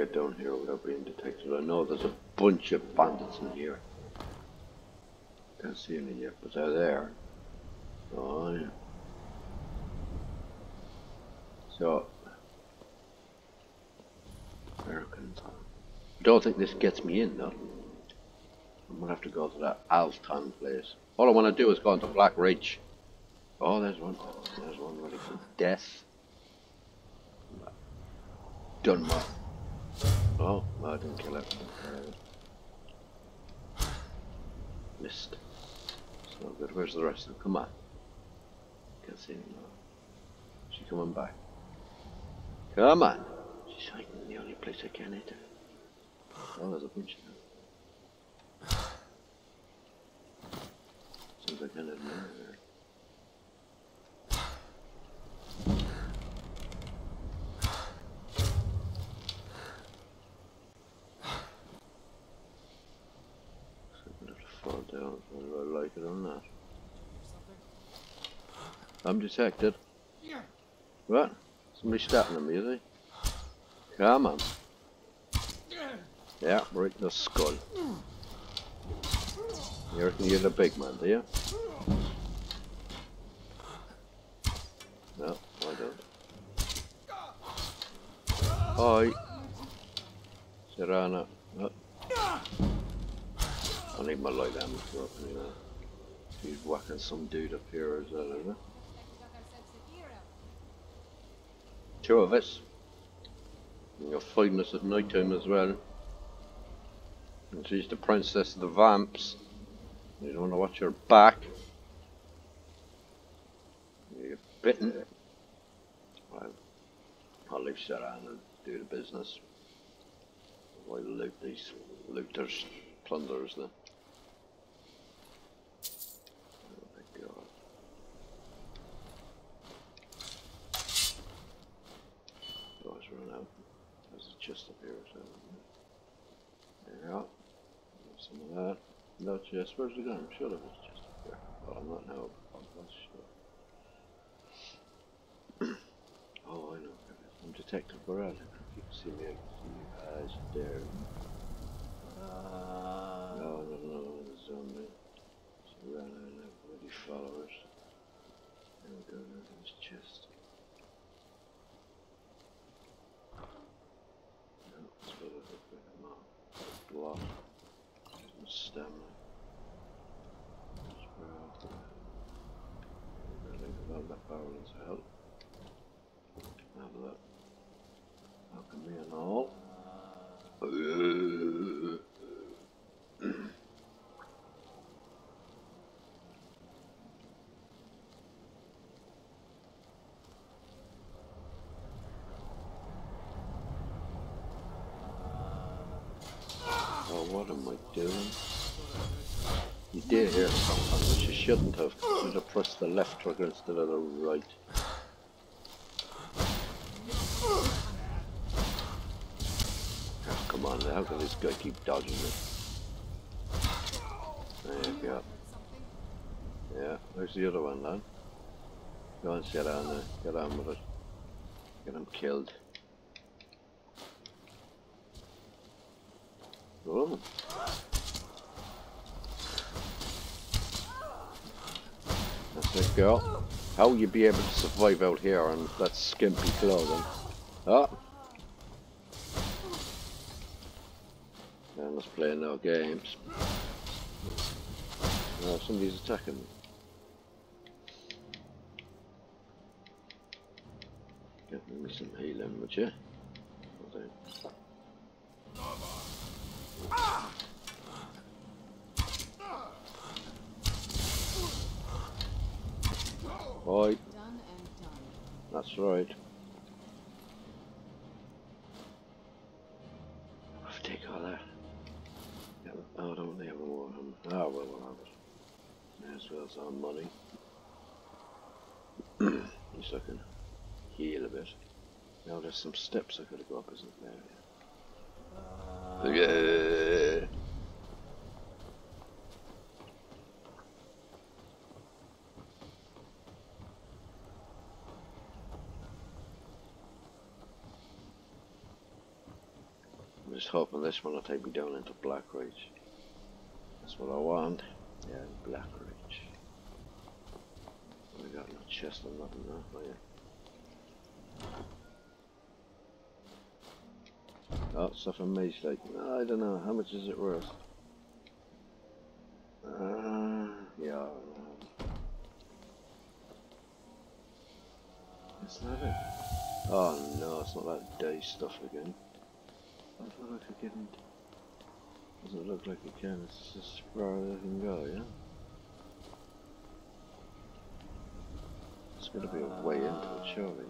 get down here without being detected. I know there's a bunch of bandits in here. Can't see any yet, but they're there. Oh yeah. So, Irkingthond. I don't think this gets me in though. I'm gonna have to go to that Alton place. All I want to do is go into Black Ridge. Oh, there's one. There's one ready for death. Done my. Oh, I didn't kill it. Missed. It's not good. Where's the rest of them? Come on. Can't see anymore. She coming back. Come on. She's hiding in the only place I can hit her. Oh, there's a bunch of them. Seems like I can admire her. Fall down, whether I like it or not. I'm detected. What? Somebody stepping on me, is he? Come on. Yeah, right in the skull. You reckon you're the big man, do you? No, I don't. Hi. Serrano. Oh. I need my light ammo for up anyway. He's whacking some dude up here as well, isn't it? Two of us. And you're fighting us at night time as well. And she's the princess of the vamps. You don't want to watch her back. You're bitten. Well, I'll leave Sarah and do the business. I'll loot these looters, plunderers then. Run out. There's a chest up here, so there you go. Some of that. No chest. Where's the gun? I'm sure there was a chest up here. But I'm not now. I'm not sure. Oh, I know. I'm Detective Barrett. If you can see me, I can see you guys there. No, the zombie. So ran out of bloody followers. There we go. There's his chest. Block. Stamina. I think about that barrel as hell. Have that. How can be an all? Oh, what am I doing? You did hear something which you shouldn't have. You should have pressed the left trigger instead of the right. Oh, come on, how can this guy keep dodging it? There you go. Yeah, where's the other one, lad? Go and sit down there. Get on with it. Get him killed. Oh. That's it, girl. How will you be able to survive out here on that skimpy clothing? Oh. And let's play no games. Oh, somebody's attacking me. Get me some healing, would you? Right. That's right. I'll take all that. Yeah, oh, don't need more. Oh, well, we'll have it. May as well as our money. At least I can heal a bit. Now there's some steps I gotta go up, isn't there? Yeah. just hoping this one will take me down into Black Ridge. That's what I want. Yeah, Black Ridge. We got no chest or nothing now, oh yeah. Oh, stuff in me, like, I don't know, how much is it worth? Yeah, it's not it. Oh no, it's not that day stuff again. I thought I could get into. Doesn't look like it can, it's just as far as I can go, yeah? There's gotta be a way into it, surely.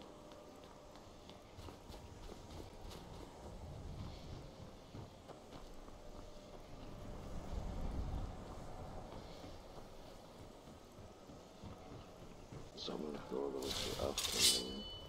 So I'm gonna go all the way to Irkingthond.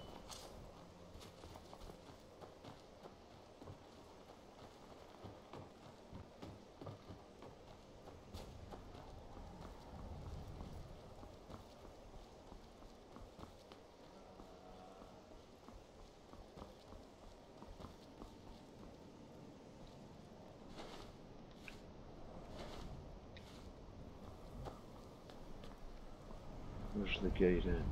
Where's the gate in?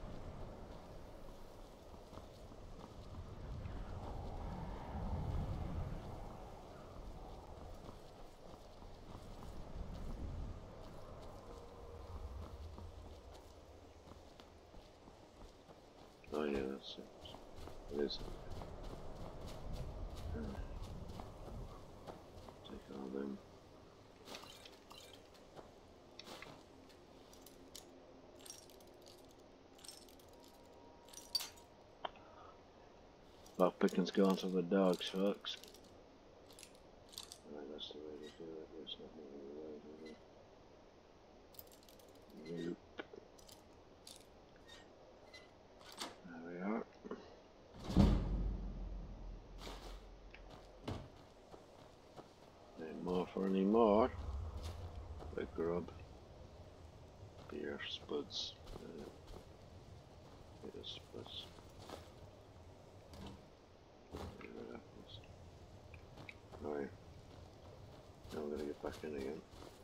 Oh yeah, that's it. It is. Take all them. Lockpicking's gone to the dogs, folks. Right, that's the way to do it. There's nothing in the way, is there? Nope. There we are. Ain't more for any more. Big grub. Beer spuds. Beer spuds. Alright. Now I'm gonna get back in again.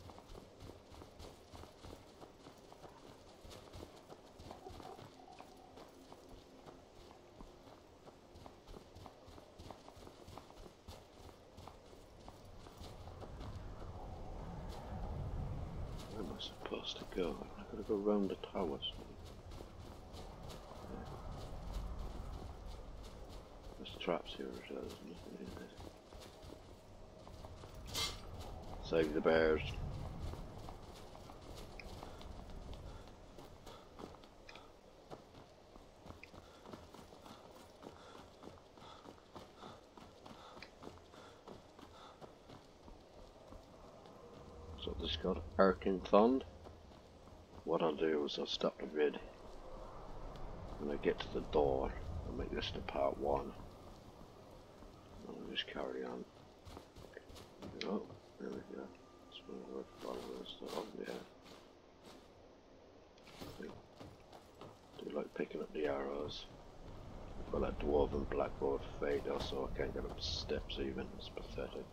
Where am I supposed to go? I gotta go round the towers. Yeah. There's traps here as well, there's nothing in there. Save the bears. So this got Irkingthond. What I'll do is I'll stop the vid when I get to the door. I'll make this the part 1. I'll just carry on. Oh, there we go. That's what we're following stuff. Yeah. Do like picking up the arrows. I've got that dwarven blackboard fade also I can't get up the steps even. It's pathetic.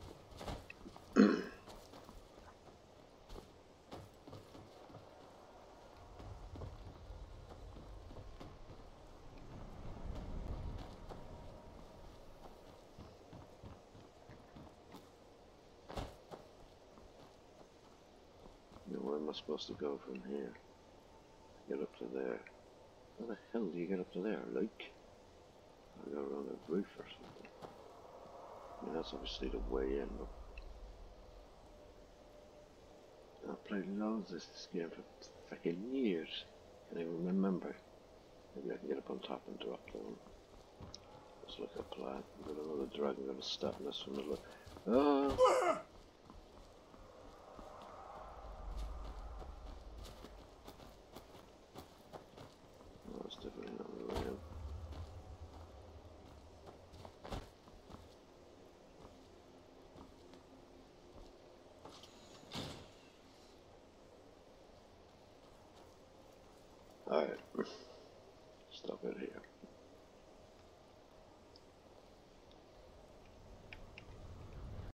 Where am I supposed to go from here? Get up to there. How the hell do you get up to there, like? I go around a roof or something. I mean, that's obviously the way in, but I've played loads of this game for fucking years. Can't even remember. Maybe I can get up on top and drop down. Let's look at plan. We've got another dragon gonna stop us from the look. Oh! That's definitely not the way in. Alright, stop it here.